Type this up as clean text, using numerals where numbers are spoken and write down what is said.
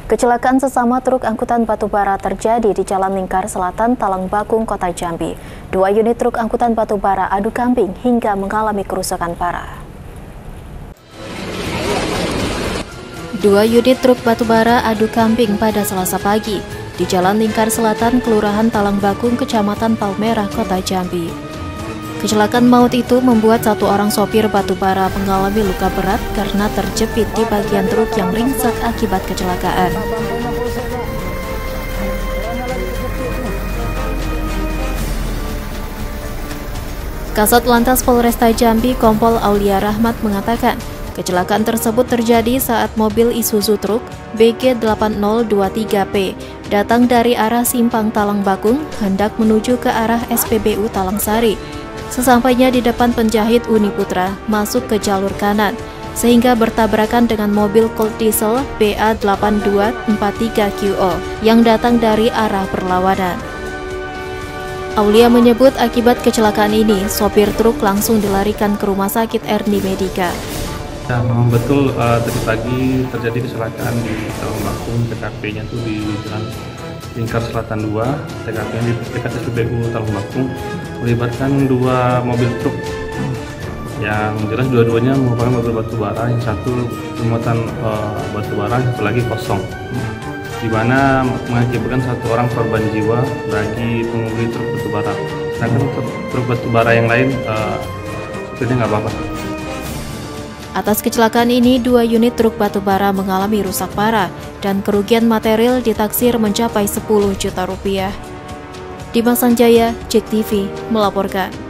Kecelakaan sesama truk angkutan batubara terjadi di Jalan Lingkar Selatan, Talang Bakung, Kota Jambi. 2 unit truk angkutan batubara adu kambing hingga mengalami kerusakan parah. 2 unit truk batubara adu kambing pada Selasa pagi di Jalan Lingkar Selatan, Kelurahan Talang Bakung, Kecamatan Palmerah, Kota Jambi. Kecelakaan maut itu membuat satu orang sopir batubara mengalami luka berat karena terjepit di bagian truk yang ringsek akibat kecelakaan. Kasat Lantas Polresta Jambi, Kompol Aulia Rahmat mengatakan, kecelakaan tersebut terjadi saat mobil Isuzu truk BG8023P datang dari arah Simpang Talang Bakung hendak menuju ke arah SPBU Talang Sari. Sesampainya di depan penjahit Uniputra, masuk ke jalur kanan, sehingga bertabrakan dengan mobil Colt Diesel BA8243QO yang datang dari arah berlawanan. Aulia menyebut akibat kecelakaan ini, sopir truk langsung dilarikan ke Rumah Sakit Erni Medika. Ya, memang betul tadi pagi terjadi kecelakaan di Talang Bakung. TKP-nya itu di Jalan Lingkar Selatan 2, TKP-nya di dekat SPBU Talang Bakung, melibatkan 2 mobil truk. Yang jelas dua-duanya merupakan mobil batubara, yang satu muatan batubara, yang satu lagi kosong, di mana mengakibatkan 1 orang korban jiwa bagi pengemudi truk batubara. Sedangkan truk batubara yang lain supirnya nggak apa-apa. Atas kecelakaan ini, 2 unit truk batubara mengalami rusak parah dan kerugian material ditaksir mencapai 10 juta rupiah. Dimas Sanjaya, JEK TV, melaporkan.